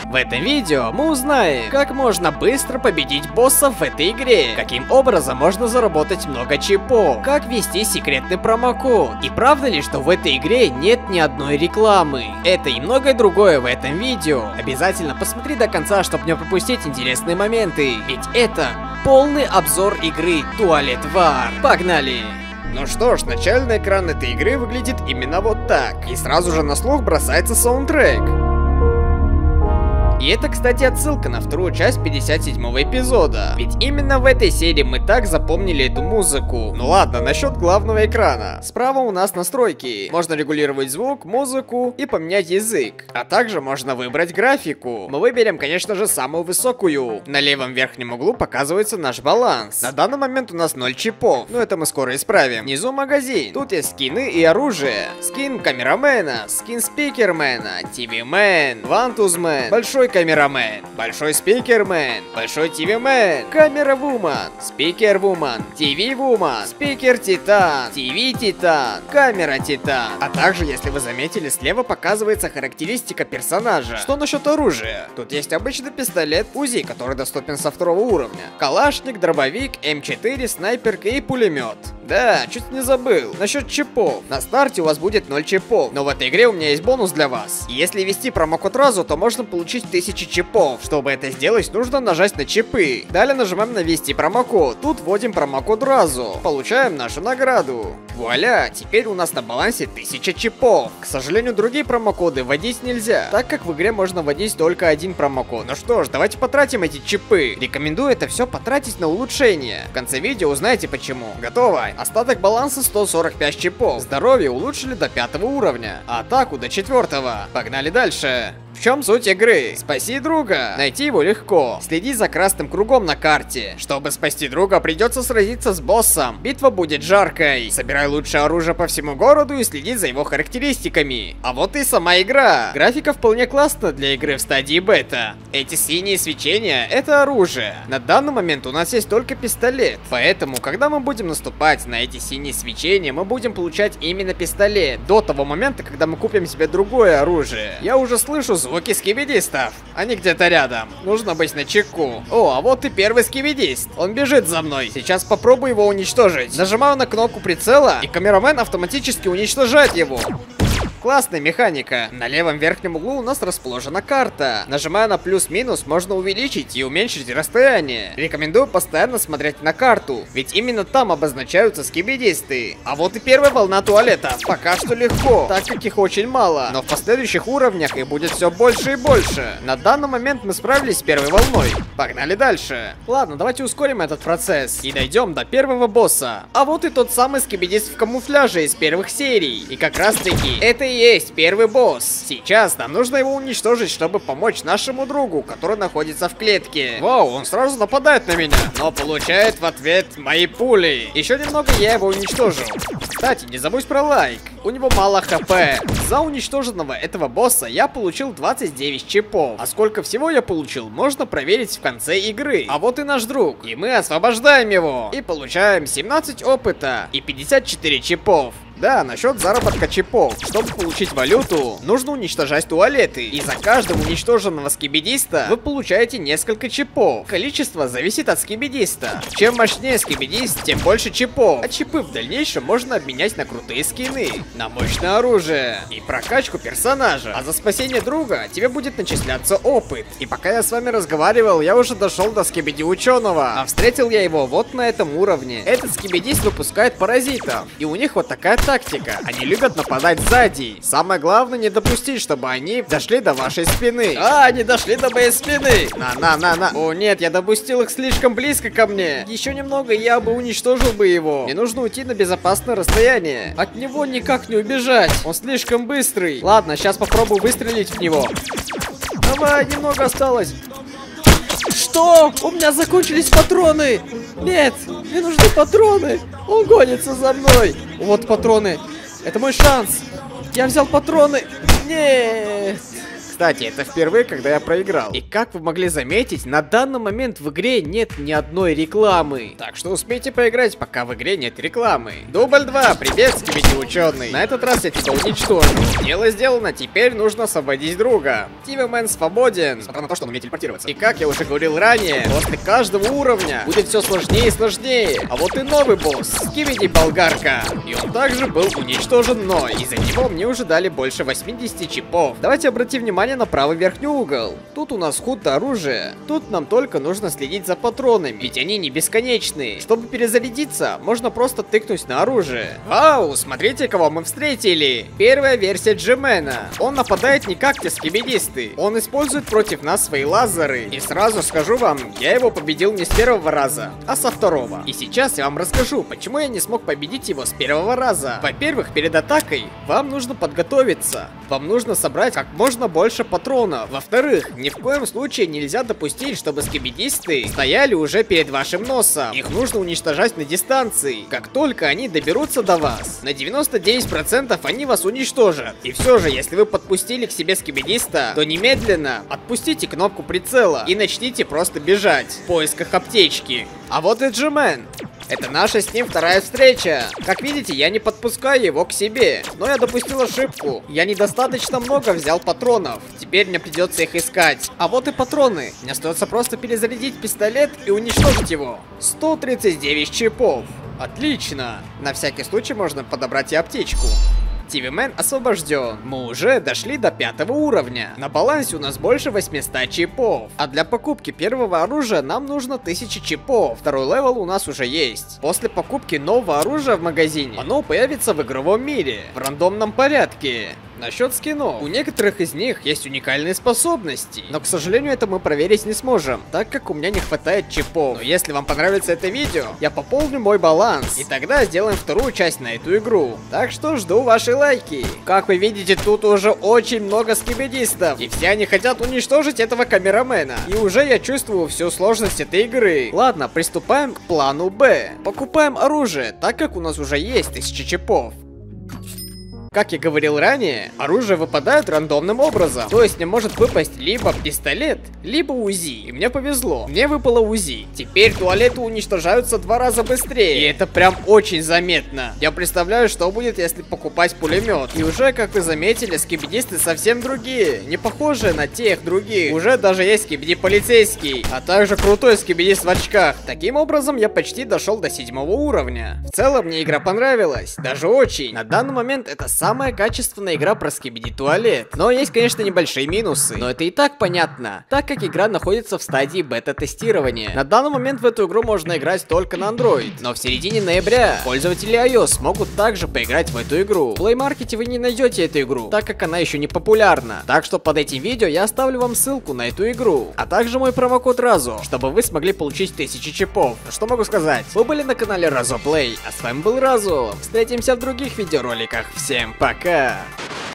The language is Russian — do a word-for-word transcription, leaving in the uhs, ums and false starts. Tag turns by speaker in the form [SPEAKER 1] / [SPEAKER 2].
[SPEAKER 1] В этом видео мы узнаем, как можно быстро победить боссов в этой игре, каким образом можно заработать много чипов, как ввести секретный промокод, и правда ли, что в этой игре нет ни одной рекламы. Это и многое другое в этом видео. Обязательно посмотри до конца, чтобы не пропустить интересные моменты, ведь это полный обзор игры Toilet War. Погнали! Ну что ж, начальный экран этой игры выглядит именно вот так, и сразу же на слух бросается саундтрек. И это, кстати, отсылка на вторую часть пятьдесят седьмого эпизода. Ведь именно в этой серии мы так запомнили эту музыку. Ну ладно, насчет главного экрана. Справа у нас настройки. Можно регулировать звук, музыку и поменять язык. А также можно выбрать графику. Мы выберем, конечно же, самую высокую. На левом верхнем углу показывается наш баланс. На данный момент у нас ноль чипов. Но это мы скоро исправим. Внизу магазин. Тут есть скины и оружие. Скин камерамена, скин спикермена, ти ви-мен, вантузмен, большой камерамен, большой спикермен, большой ти ви-мен, камера-вуман, спикер-вуман, ти ви-вуман, спикер-титан, ти ви-титан, камера-титан. А также, если вы заметили, слева показывается характеристика персонажа. Что насчет оружия? Тут есть обычный пистолет УЗИ, который доступен со второго уровня, калашник, дробовик, эм четыре, снайперка и пулемет. Да, чуть не забыл. Насчет чипов. На старте у вас будет ноль чипов, но в этой игре у меня есть бонус для вас. Если ввести промокод разу, то можно получить тысячу чипов. Чтобы это сделать, нужно нажать на чипы. Далее нажимаем на ввести промокод. Тут вводим промокод разу. Получаем нашу награду. Вуаля, теперь у нас на балансе тысяча чипов. К сожалению, другие промокоды вводить нельзя, так как в игре можно вводить только один промокод. Ну что ж, давайте потратим эти чипы. Рекомендую это все потратить на улучшение. В конце видео узнаете почему. Готово. Остаток баланса сто сорок пять чипов. Здоровье улучшили до пятого уровня, а атаку до четвертого. Погнали дальше. В чем суть игры? Спаси друга. Найти его легко. Следи за красным кругом на карте. Чтобы спасти друга, придется сразиться с боссом. Битва будет жаркой. Собирай лучшее оружие по всему городу и следи за его характеристиками. А вот и сама игра. Графика вполне классная для игры в стадии бета. Эти синие свечения — это оружие. На данный момент у нас есть только пистолет. Поэтому, когда мы будем наступать на эти синие свечения, мы будем получать именно пистолет. До того момента, когда мы купим себе другое оружие. Я уже слышу звуки скибидистов. Они где-то рядом. Нужно быть начеку. О, а вот и первый скибидист. Он бежит за мной. Сейчас попробую его уничтожить. Нажимаю на кнопку прицела, и камерамен автоматически уничтожает его. Классная механика. На левом верхнем углу у нас расположена карта. Нажимая на плюс-минус, можно увеличить и уменьшить расстояние. Рекомендую постоянно смотреть на карту, ведь именно там обозначаются скибидисты. А вот и первая волна туалета. Пока что легко, так как их очень мало. Но в последующих уровнях их будет все больше и больше. На данный момент мы справились с первой волной. Погнали дальше. Ладно, давайте ускорим этот процесс и дойдем до первого босса. А вот и тот самый скибидист в камуфляже из первых серий. И как раз таки это и есть первый босс. Сейчас нам нужно его уничтожить, чтобы помочь нашему другу, который находится в клетке. Вау, он сразу нападает на меня, но получает в ответ мои пули. Еще немного я его уничтожу. Кстати, не забудь про лайк. У него мало хп. За уничтоженного этого босса я получил двадцать девять чипов. А сколько всего я получил, можно проверить в конце игры. А вот и наш друг. И мы освобождаем его. И получаем семнадцать опыта и пятьдесят четыре чипов. Да, насчет заработка чипов. Чтобы получить валюту, нужно уничтожать туалеты. И за каждого уничтоженного скибидиста вы получаете несколько чипов. Количество зависит от скибидиста. Чем мощнее скибидист, тем больше чипов. А чипы в дальнейшем можно обменять на крутые скины, на мощное оружие и прокачку персонажа. А за спасение друга тебе будет начисляться опыт. И пока я с вами разговаривал, я уже дошел до скибиди ученого. А встретил я его вот на этом уровне. Этот скибидист выпускает паразитов. И у них вот такая тактика. Они любят нападать сзади. Самое главное не допустить, чтобы они дошли до вашей спины. А, они дошли до моей спины. На-на-на-на. О нет, я допустил их слишком близко ко мне. Еще немного, я бы уничтожил бы его. Мне нужно уйти на безопасное расстояние. От него никак не убежать. Он слишком быстрый. Ладно, сейчас попробую выстрелить в него. Давай, немного осталось. Что? У меня закончились патроны. Нет, мне нужны патроны. Он гонится за мной. Вот патроны. Это мой шанс. Я взял патроны. Нет. Кстати, это впервые, когда я проиграл. И как вы могли заметить, на данный момент в игре нет ни одной рекламы. Так что успейте поиграть, пока в игре нет рекламы. Дубль два. Привет, скибиди ученый. На этот раз я тебя уничтожу. Дело сделано, теперь нужно освободить друга. Тивимен свободен. Несмотря на то, что он умеет телепортироваться. И как я уже говорил ранее, после каждого уровня будет все сложнее и сложнее. А вот и новый босс, скибиди болгарка. И он также был уничтожен мной. И за него мне уже дали больше восьмидесяти чипов. Давайте обратим внимание на правый верхний угол. Тут у нас худ оружия. Тут нам только нужно следить за патронами, ведь они не бесконечные. Чтобы перезарядиться, можно просто тыкнуть на оружие. Вау, смотрите, кого мы встретили. Первая версия Джимена. Он нападает не как те скибидисты. Он использует против нас свои лазеры. И сразу скажу вам, я его победил не с первого раза, а со второго. И сейчас я вам расскажу, почему я не смог победить его с первого раза. Во-первых, перед атакой вам нужно подготовиться. Вам нужно собрать как можно больше патронов. Во-вторых, ни в коем случае нельзя допустить, чтобы скибидисты стояли уже перед вашим носом. Их нужно уничтожать на дистанции. Как только они доберутся до вас, на девяносто девять процентов они вас уничтожат. И все же, если вы подпустили к себе скибидиста, то немедленно отпустите кнопку прицела и начните просто бежать в поисках аптечки. А вот и Джимен. Это наша с ним вторая встреча. Как видите, я не подпускаю его к себе. Но я допустил ошибку. Я недостаточно много взял патронов. Теперь мне придется их искать. А вот и патроны. Мне остается просто перезарядить пистолет и уничтожить его. сто тридцать девять чипов. Отлично. На всякий случай можно подобрать и аптечку. Тивимен освобожден. Мы уже дошли до пятого уровня. На балансе у нас больше восьмисот чипов. А для покупки первого оружия нам нужно тысяча чипов. Второй левел у нас уже есть. После покупки нового оружия в магазине, оно появится в игровом мире в рандомном порядке. Насчет скинов. У некоторых из них есть уникальные способности, но, к сожалению, это мы проверить не сможем, так как у меня не хватает чипов. Но если вам понравится это видео, я пополню мой баланс, и тогда сделаем вторую часть на эту игру. Так что жду ваши лайки. Как вы видите, тут уже очень много скибидистов, и все они хотят уничтожить этого камерамена. И уже я чувствую всю сложность этой игры. Ладно, приступаем к плану Б. Покупаем оружие, так как у нас уже есть тысяча чипов. Как я говорил ранее, оружие выпадает рандомным образом. То есть мне может выпасть либо пистолет, либо УЗИ. И мне повезло. Мне выпало УЗИ. Теперь туалеты уничтожаются два раза быстрее. И это прям очень заметно. Я представляю, что будет, если покупать пулемет. И уже, как вы заметили, скибидисты совсем другие. Не похожие на тех других. Уже даже есть скибиди полицейский. А также крутой скибидист в очках. Таким образом, я почти дошел до седьмого уровня. В целом, мне игра понравилась. Даже очень. На данный момент это самая качественная игра про скибиди туалет. Но есть, конечно, небольшие минусы. Но это и так понятно, так как игра находится в стадии бета-тестирования. На данный момент в эту игру можно играть только на Android. Но в середине ноября пользователи iOS могут также поиграть в эту игру. В Play Market вы не найдете эту игру, так как она еще не популярна. Так что под этим видео я оставлю вам ссылку на эту игру. А также мой промокод Разо, чтобы вы смогли получить тысячу чипов. Что могу сказать? Вы были на канале Разо Play, а с вами был Разо. Встретимся в других видеороликах. Всем пока!